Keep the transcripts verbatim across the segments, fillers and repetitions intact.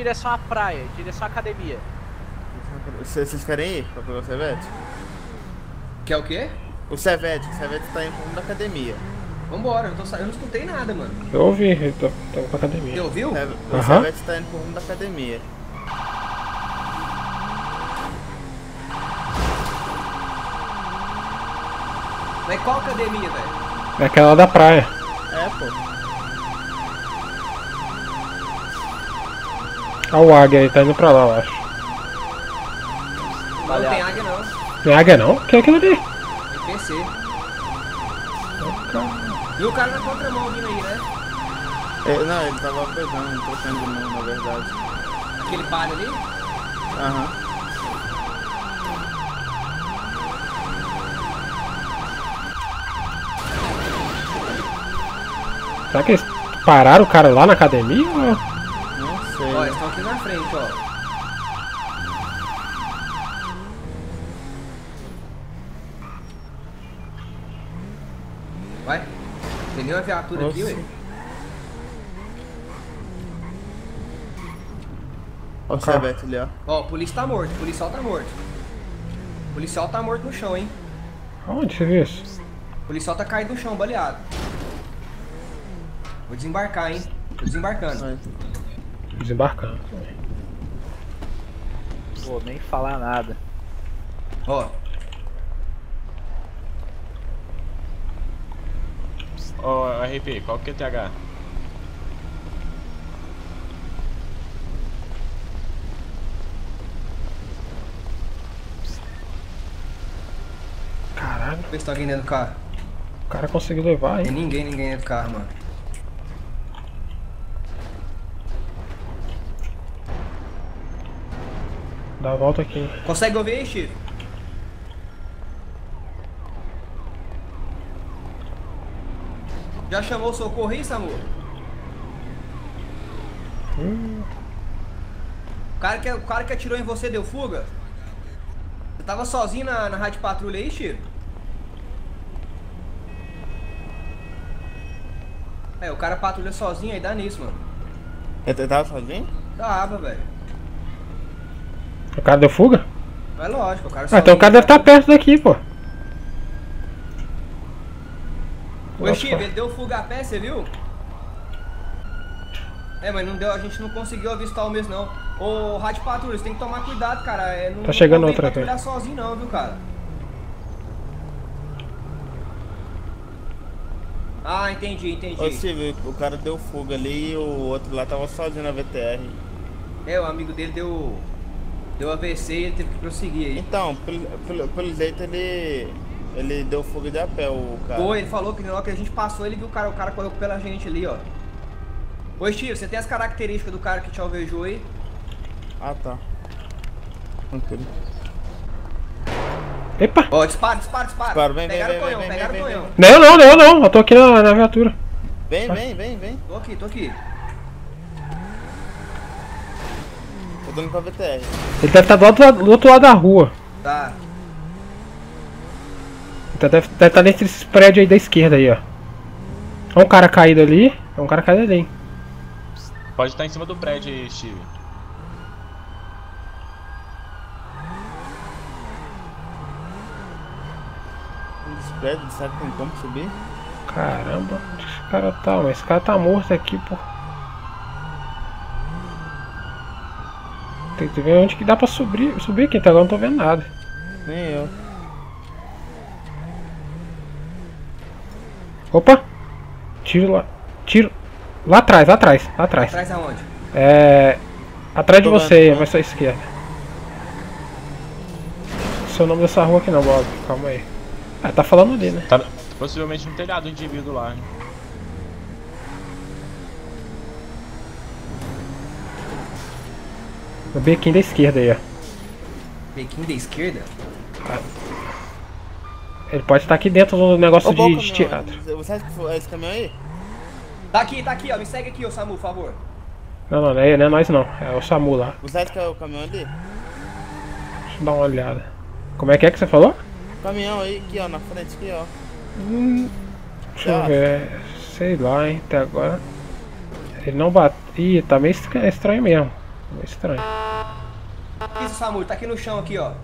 direção à praia, em direção à academia. Vocês querem ir pra pegar o Servete? Quer o quê? O Servete, o Servete tá indo rumo da academia. Vambora, eu, tô sa... eu não escutei nada, mano. Eu ouvi, ele tá, tá pra academia. Você ouviu? O Aham. Servete tá indo pro rumo da academia. Mas qual academia, velho? É aquela lá da praia. É, pô. Olha o águia aí, tá indo pra lá, eu acho. Não Valeu. tem águia, não. Não é águia não? O que é aquilo ali? Tem P C. E o cara na contramão vindo aí, né? É, não, ele tava pegando, trocando de mão, na verdade. Aquele palho ali. Aham. Será que eles pararam o cara lá na academia? Ou... Não sei. Ó, eles estão aqui na frente, ó. Vai. Tem nenhuma viatura aqui, Nossa. ué? Olha o Servete ali, ó. Ó, o polícia tá morto, o policial tá morto. O policial tá morto no chão, hein? Onde você viu isso? O policial tá caído no chão, baleado. Vou desembarcar, hein? Tô desembarcando. Vai. Desembarcando. Pô, nem falar nada. Ó, Ó, R P, qual que é o T H? Caralho, vê se tem alguém dentro do carro. o cara conseguiu levar, Tem hein? ninguém, ninguém dentro do carro, mano. Dá a volta aqui. Consegue ouvir aí, Chico? Já chamou o socorro aí, Samu? Hum, O cara, que, o cara que atirou em você deu fuga? Você tava sozinho na, na rádio patrulha aí, Chico? É, o cara patrulha sozinho aí, dá nisso, mano. Ele tava sozinho? Tava, velho. o cara deu fuga? É lógico, o cara Ah, sozinho. então o cara deve estar perto daqui, pô. Ô, Chico, ele deu fuga a pé, você viu? É, mas não deu, a gente não conseguiu avistar o mesmo, não. Ô, rádio patrulha, você tem que tomar cuidado, cara. É, não, Tá chegando não outra aqui. patrulhar sozinho, não, viu, cara? Ah, entendi, entendi. Ô, Silvio, o cara deu fuga ali e o outro lá tava sozinho na V T R. É, o amigo dele deu. Deu A V C e ele teve que prosseguir aí. Então, pelo, pelo, pelo jeito ele. Ele deu fuga de a pé, o cara. Pô, ele falou que na hora que a gente passou, ele viu o cara, o cara correu pela gente ali, ó. Ô, Steve, você tem as características do cara que te alvejou aí? Ah, tá. Tranquilo. Epa! Ó, dispara, dispara, dispara. Dispara, vem, pegaram vem, o canhão, vem, pegaram vem, o vem, canhão. Não, não, não, não. Eu tô aqui na, na viatura. Vem, vem, vem, vem. Tô aqui, tô aqui. Tô dando com a V T R. Ele deve estar do outro, lado- do outro lado da rua. Tá. Então deve, deve estar nesse prédio aí da esquerda aí, ó. Olha um cara caído ali. É um cara caído ali, hein? Pode estar em cima do prédio aí, Steve. Esse prédio, será que tem como subir? Caramba, onde esse cara tá? Mas esse cara tá morto aqui, pô. Tem que ver onde que dá pra subir, subir aqui, até agora não tô vendo nada. Nem eu. Opa! Tiro lá. Tiro. Lá atrás, lá atrás, lá atrás. Atrás aonde? É. Atrás de Tô você, vendo, vai sua esquerda. Seu nome dessa rua aqui não, Bob. Calma aí. Ah, tá falando ali, né? Tá possivelmente no telhado o indivíduo lá, hein? No bequinho da esquerda aí, ó. Bequinho da esquerda? Ele pode estar aqui dentro do negócio Ô, qual de, caminhão? de teatro. Você acha que foi esse caminhão aí? Tá aqui, tá aqui, ó. Me segue aqui, ô Samu, por favor. Não, não, não é, não é nós não. É o SAMU lá. Você acha que é o caminhão ali? Deixa eu dar uma olhada. Como é que é que você falou? O caminhão aí, aqui ó, na frente aqui ó. Hum, deixa eu Tá. ver. Sei lá, hein, até agora. Ele não bate. Ih, tá meio estra- estranho mesmo. É estranho. Isso, Samu, tá aqui no chão aqui, ó.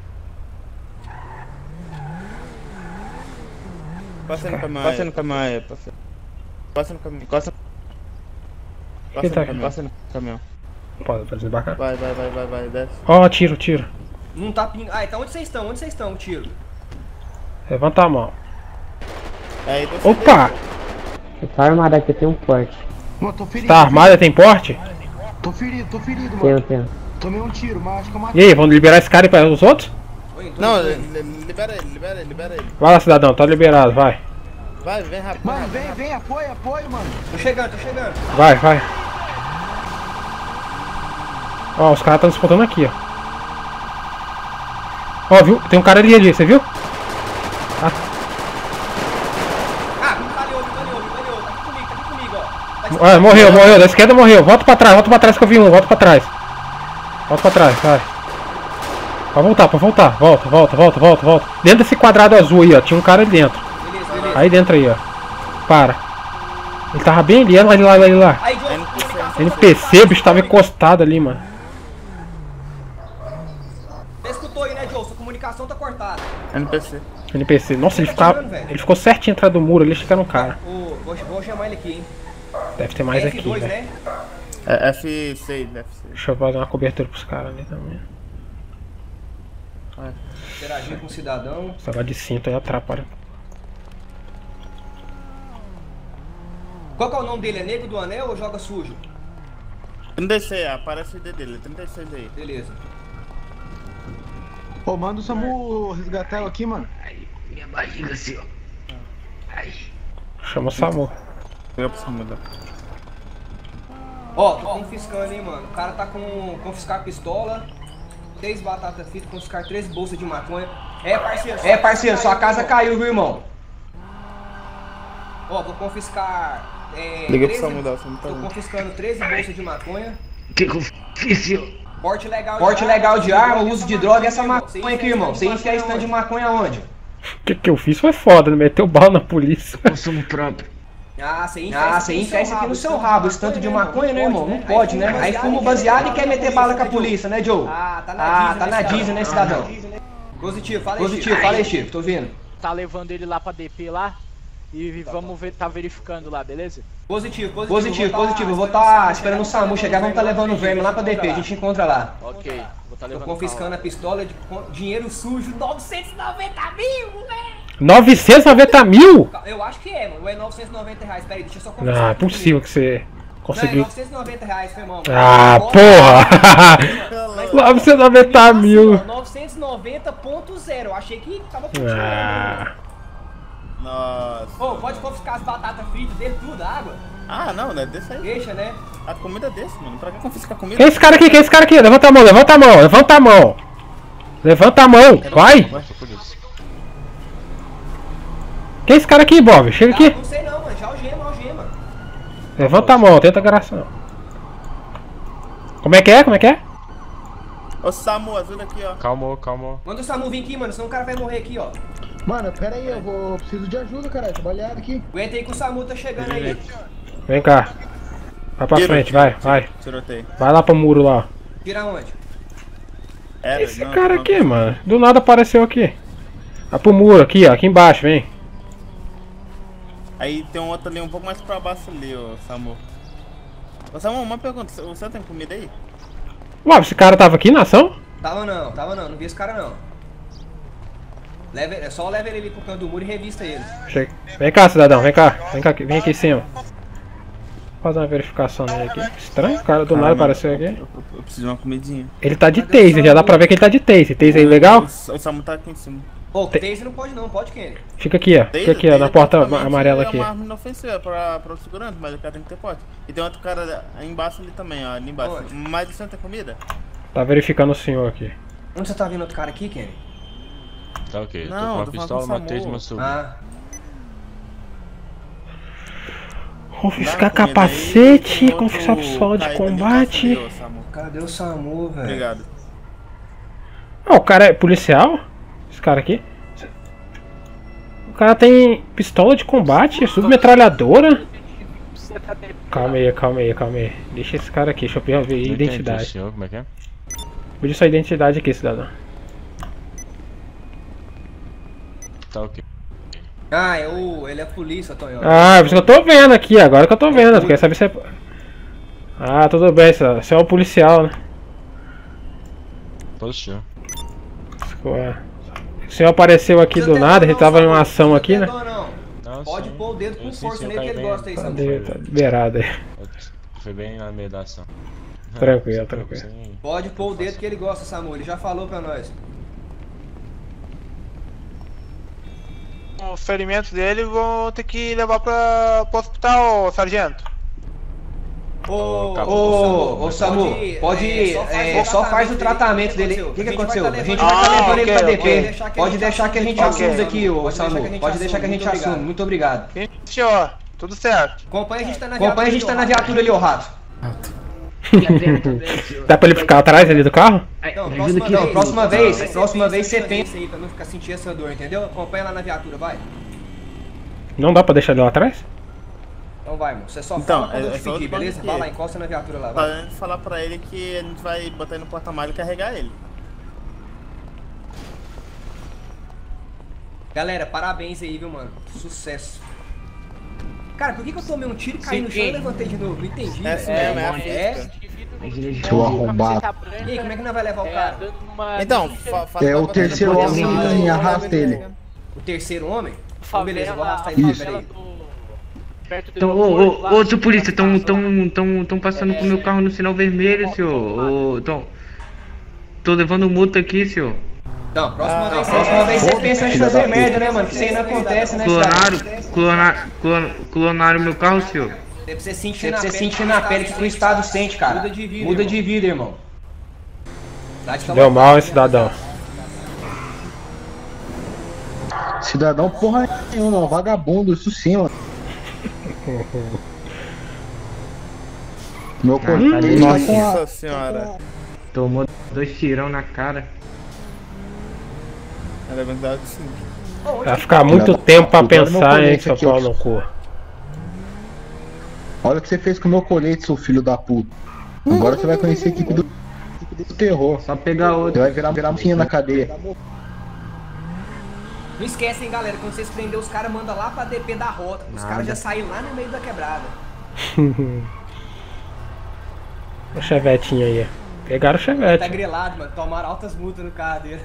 Passa no caminhão aí. Passa no caminhão aí. Passa, passa no caminhão. Passa, passa tá no caminhão. Passa no caminhão. Pode fazer bacana. Vai, vai, vai, vai, vai, desce. Ó, oh, tiro, tiro. Não tá ping... Ah, então onde vocês estão? Onde vocês estão, o tiro? Levanta a mão. Aí, desce. Opa! Se tá armado aqui, tem um porte. Mano, tô ferido. Tá armada, tem porte? Tô ferido, tô ferido, Tenho, mano. tenho. Tomei um tiro, mas acho que eu matei. E aí, vamos liberar esse cara aí para os outros? Oi, então, Não, oi. li- li- libera ele, libera ele, libera ele. Vai lá, cidadão, tá liberado, vai. Vai, vem rápido. Mano, vem, vem, apoia, apoia, mano. Tô chegando, tô chegando. Vai, vai. Ó, os caras estão disputando aqui, ó. Ó, viu? Tem um cara ali, ali, você viu? Ah, valeu, valeu, valeu. Tá aqui comigo, tá aqui comigo, ó. Tá aqui Ah, morreu, morreu, da esquerda morreu. Volta pra trás, volta pra trás que eu vi um, volta pra trás. Volta pra trás, vai. Pode voltar, pode voltar. Volta, volta, volta, volta, volta. Dentro desse quadrado azul aí, ó. Tinha um cara ali dentro. Beleza, beleza. Aí dentro aí, ó. Para. Ele tava bem ali, olha lá, olha lá. Aí, Joe, comunicação N tá P C, o cortada. bicho tava encostado ali, mano. Você escutou aí, né, Joe? Sua comunicação tá cortada. N P C. N P C. Nossa, ele ficava. Ele ficou certinho atrás do muro ali, chegando um cara. Ô, vou, vou chamar ele aqui, hein. Deve ter mais F dois, aqui, velho. né? É F seis, F seis. Deixa eu fazer uma cobertura pros caras ali também. Interagir com o cidadão. Esse negócio de cinto aí atrapalha. Qual que é o nome dele? É Nego do Anel ou Joga Sujo? trinta e seis, aparece o I D dele, trinta e seis aí. Beleza. Ô, manda o Samu resgatar eu aqui, mano. Chama o SAMU. Pega pro Samu. Ó, tô confiscando, hein, mano. O cara tá com confiscar pistola, três batatas fritas, confiscar três bolsas de maconha. É, parceiro. É, parceiro, sua casa caiu, viu, irmão? Ó, vou confiscar. É, Liga pro treze Samu, dá, o Samu tá Tô junto. confiscando treze bolsas de maconha. Que confício. Porte legal, Porte legal de arma, uso de droga e essa maconha aqui, irmão. Você enfia stand de maconha onde? O que que eu fiz foi foda, né? Meteu bala na polícia. Consumo próprio. Ah, você enfia, ah, você enfia isso aqui no seu rabo, esse tanto de maconha, né, irmão? Não né? pode, né? Aí fuma baseado e quer meter bala com a polícia, né, Joe? Ah, tá na, ah, tá na Disney, né, cidadão? Positivo, fala aí, Positivo, fala aí, Chico, tô ouvindo. Tá levando ele lá pra D P lá e vamos ver, tá verificando lá, beleza? Positivo, positivo, positivo, positivo. Eu vou tá esperando o SAMU chegar, vamos tá levando o verme lá pra D P, a gente encontra lá. Ok, vou tá Tô levando. confiscando a pistola de con- dinheiro sujo, novecentos e noventa mil, moleque! novecentos e noventa mil? Eu acho que é, mano, ou é novecentos e noventa reais, peraí, deixa eu só confirmar. Não, é possível que você Não, é conseguiu. novecentos e noventa reais, foi, irmão. Ah, Bora. porra! Mas- novecentos e noventa Assim, mil. ó, novecentos e noventa ponto zero, eu achei que tava contigo. Ah, Nossa. Ô, pode confiscar as batatas fritas dele, tudo, a água. Ah, não, né? Deixa aí. Deixa, né? A comida é desse, mano. Pra que confiscar a comida? quem é esse cara aqui? Quem é esse cara aqui? Levanta a mão, levanta a mão, levanta a mão. Levanta a mão, vai. Quem é esse cara aqui, Bob? Chega Ah, aqui. não sei não, mano, já algema, algema. Levanta a mão, tenta graça. Como é que é? Como é que é? Ô, Samu, ajuda aqui, ó. Calma, calma. Manda o SAMU vir aqui, mano, senão o cara vai morrer aqui, ó. Mano, pera aí, eu vou. Eu preciso de ajuda, caralho. Trabalhado aqui. Aguenta aí que o SAMU tá chegando aí. Vem cá. Vai pra Tiro, frente, tiro, vai, tiro, vai. Tiroteio. Vai lá pro muro lá. Tira onde? Era, Esse não, cara não. aqui, mano. Do nada apareceu aqui. Vai pro muro aqui, ó. Aqui embaixo, vem. Aí tem um outro ali um pouco mais pra baixo ali, ô Samu. Ô Samu, uma pergunta. Você tem comida aí? Ué, esse cara tava aqui na ação? Tava não, tava não, não vi esse cara não. Leva, é só leva ele ali pro canto do muro e revista ele. Chega. Vem cá, cidadão, vem cá. Vem cá, vem aqui em cima. Vou fazer uma verificação nele aqui. Estranho, o cara do Ah, nada mano, apareceu eu, aqui. eu, eu preciso de uma comidinha. Ele tá de taser, já dá pra ver que ele tá de taser. Taser aí legal? O, o Samu tá aqui em cima. Ô, Taser não pode não, pode, Kenny? Fica aqui, ó. Fica aqui, ó, na porta amarela aqui. É uma arma inofensiva pra, pra segurança, mas o cara tem que ter pote. E tem outro cara aí embaixo ali também, ó, ali embaixo. Onde? Mais de cem tem comida? Tá verificando o senhor aqui. Onde você tá vendo outro cara aqui, Kenny? Tá ok. Não, Tô com uma tô falando pistola, com o matei de Samu. uma subida. Ah, Confiscar Dá uma comida aí, capacete, tem outro confiscar pistola de caído ali combate. embaixo ali, ô, Samu. cadê o SAMU, velho? Obrigado. Ah, o cara é policial? Esse cara aqui? O cara tem pistola de combate, submetralhadora. Calma aí, calma aí, calma aí. Deixa esse cara aqui, deixa eu ver a Não entendi, identidade. senhor, como é que é? Pedi sua identidade aqui, cidadão. Tá ok. Ah, é o... ele é polícia, Tonhão. Ah, por isso que eu tô vendo aqui, agora que eu tô vendo. Eu queria saber se é... Ah, tudo bem, você é o policial, né? Positivo. Ué. O senhor apareceu aqui do nada, a gente tava em uma ação aqui, né? Não, Pode sim. pôr o dedo com Eu sim, força sim, eu nele que caí ele bem. gosta aí, Tá Samu. de- tá liberado aí. Eu- Foi bem na meio da ação. Tranquilo, tranquilo. Sim. Pode pôr o dedo que ele gosta, Samu. Ele já falou pra nós. O ferimento dele vou ter que levar pra, pro hospital, sargento. Ô, Ô, ô, ô, Samu, pode pode ir, é, só faz o tratamento dele. O que que aconteceu? A gente vai Ah, estar levando ele ok, pra ok. D P. Pode deixar que a gente Ok. assume aqui, ô Samu. Pode deixar que a gente assume. Muito obrigado. Sim, senhor, tudo certo. Acompanha a gente tá na viatura. Acompanha a gente tá na viatura ali, ô rato. Dá pra ele ficar atrás ali do carro? Não, Ajuda próxima aqui, vez, ó. próxima vez, próxima vez você pensa aí pra não ficar sentindo essa dor, entendeu? Acompanha lá na viatura, vai. Não dá pra deixar ele lá atrás? Então vai, irmão. Você só Então, fala quando é- eu é te só pedir, outro beleza? banco Vai lá, aqui. encosta na viatura lá, vai. Pra gente falar pra ele que a gente vai botar ele no porta-malha e carregar ele. Galera, parabéns aí, viu, mano? Sucesso. Cara, por que, que eu tomei um tiro, caí no chão e levantei de novo? Não entendi. É assim velho. mesmo, é a É? física. Seu arrombado. E aí, como é que nós vai levar o cara? Então, fa faz É o pra- terceiro pra- homem aí, arrasta ele. O terceiro homem? Então, beleza, eu vou arrastar ele. Isso. Peraí. Então, ô, ô, ô, seu polícia, tão, tão, tão, tão passando com o meu carro no sinal vermelho, senhor. Ô, tão, tô levando multa aqui, senhor. Não, próxima vez, próxima vez você pensa em fazer merda, né, mano? Que isso aí não acontece, né, Clonaram, cidade? clonaram, clon- clonaram meu carro, senhor. Deve ser sentir na, sentir na pele que o Estado sente, cara. Muda de vida, Muda de vida, irmão. Deu mal, hein, cidadão? Cidadão porra nenhuma, vagabundo, isso sim, mano. Meu colete tá com a... Nossa senhora. Tomou dois tirão na cara. Ela é verdade, sim. Vai ficar muito tempo pra pensar, hein, seu pau no cu. Olha o que você fez com o meu colete, seu filho da puta. Agora você vai conhecer a equipe do, do terror. Só pegar Você outro. vai virar, virar mocinha na cadeia. Não esquecem, galera, quando vocês prender os caras, manda lá pra D P da rota. Os caras já saíram lá no meio da quebrada. O chevetinho aí. Pegaram o Tá chevette. grelado, mano. Tomaram altas multas no carro dele.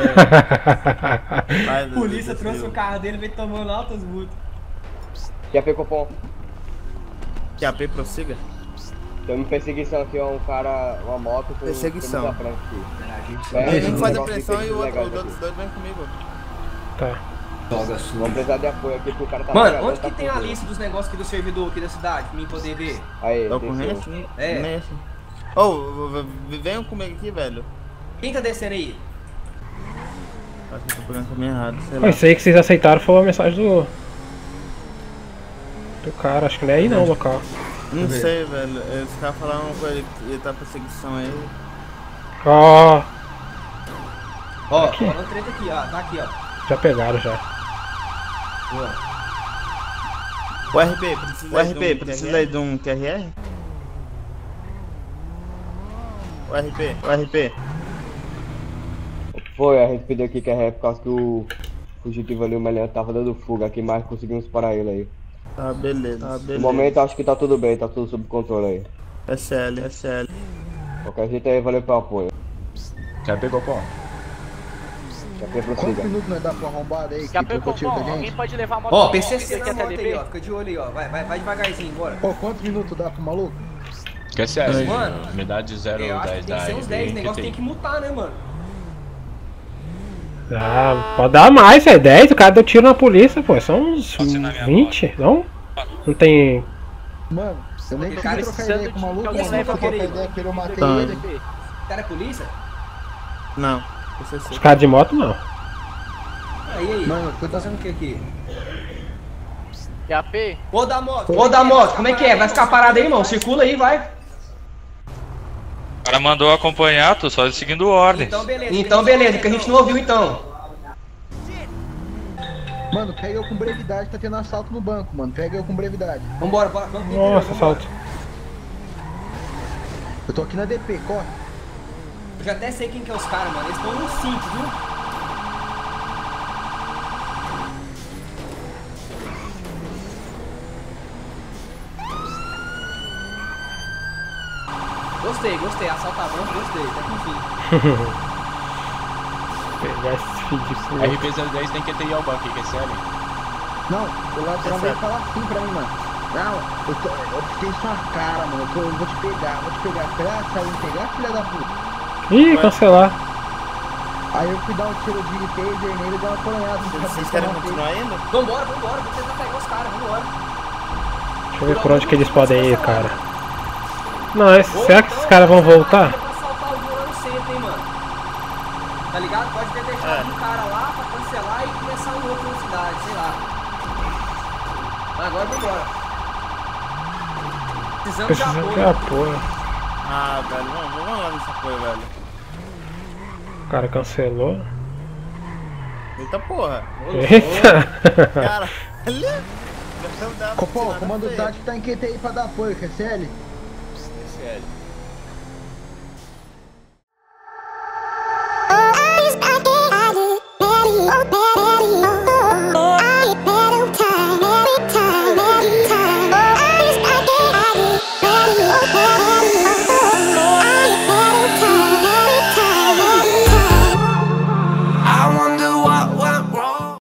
Vai, A polícia Deus, trouxe Deus. o carro dele e veio tomando altas multas. Que a P Copom. Que a P prossiga? Temos perseguição aqui, ó, um cara, uma moto com Perseguição. com muita frente aqui. É, Ele não faz a negócio de pressão e o outro, ilegais os outros aqui. dois vêm comigo. Tá. Vamos precisar de apoio aqui pro cara tá Mano, pegando, onde tá que tem a fudido. lista dos negócios aqui do servidor aqui da cidade, pra mim poder ver? Aí, Da desceu. ocorrência? É. Nem assim. Ô, v- v- venham comigo aqui, velho. Quem tá descendo aí? Acho que eu tô pegando o caminho errado, sei Ó, lá. isso aí que vocês aceitaram foi a mensagem do. Do cara, acho que não é aí não o local. Não sei, velho. Os caras falaram com ele que ia tá perseguição aí. Ó, Ó, Aqui. falando treta aqui, ó. Tá aqui, ó. já pegaram já. Boa. O R P, precisa, O R P, de um precisa aí de um Q R R? O R P. O R P. Foi, a gente pediu aqui que é por causa que o fugitivo ali, o Melian, tava dando fuga aqui, mas conseguimos parar ele aí. Tá, beleza. Tá, No beleza. momento acho que tá tudo bem, tá tudo sob controle aí. S L, S L. Qualquer jeito aí, valeu pelo apoio. Já pegou pô? Já foi Quantos prossiga. minutos nós dá pra arrombar aí? Já Que pegou, trocou tiro bom, da alguém gente? pode levar a moto Ó, aqui P C C na até moto D aí, P? ó. Fica de olho aí, ó. Vai, vai, vai devagarzinho, bora. Pô, quantos minutos dá pro maluco? Esquece essa. Mano, Me dá de zero Eu ou acho dez que tem que da ser uns dez, o R B negócio que tem tem. que mutar, né, mano? Ah, pode dar mais, é dez, o cara deu tiro na polícia, pô. São uns vinte, não? Não tem. Mano, eu nem O consegui cara trocar precisando ideia com o de maluco. que Eu alguém não leve trocar aquele- ideia com ele, eu matei Tá. ele. O cara é polícia? Não, P C C. Os caras de moto não. Aí, aí. Mano, Tá fazendo o que aqui? E a P? Ô, da moto. Ô, da moto, como é que é? Vai ficar parado aí, irmão? Circula aí, vai. O cara mandou acompanhar, tô só seguindo ordens. Então, beleza. Então, beleza, que a gente não ouviu, então. Mano, pega eu com brevidade, tá tendo assalto no banco, mano. Pega eu com brevidade. Vambora, bora, vamos. Nossa, assalto. Eu tô aqui na D P, corre. Eu já até sei quem que é os caras, mano. Eles estão no cinco, viu? Gostei, gostei. Assaltar banco, gostei. Até que enfim. Pegar esses filhos. R P zero dez tem que ter ao banco, que é sério? Não, o ladrão veio falar assim pra mim, mano. Não, eu, tô, eu tenho sua cara, mano. Eu, tô, eu vou te pegar, vou te pegar. Pra sair me pegar, filha da puta. Ih, cancelar. Aí eu fui dar um tiro de taser nele e dei uma coronhada. Vocês querem continuar indo? Vambora, vambora. Vou tentar pegar os caras, vambora. Deixa eu ver por onde que eles podem ir, cara. Não, esse, será que esses caras vão voltar? Pra assaltar o Vila no centro, hein, mano. Tá ligado? Pode ter deixado um cara lá pra cancelar e começar um outro na cidade, sei lá. Agora vambora. Precisamos de Precisamos de apoio. apoio. Ah, velho, vamos, vamos lá nesse apoio, velho. O cara cancelou. Eita porra. Eita! Cara, Copom, o comando tático tá em Q T I pra dar apoio, quer C L? C L.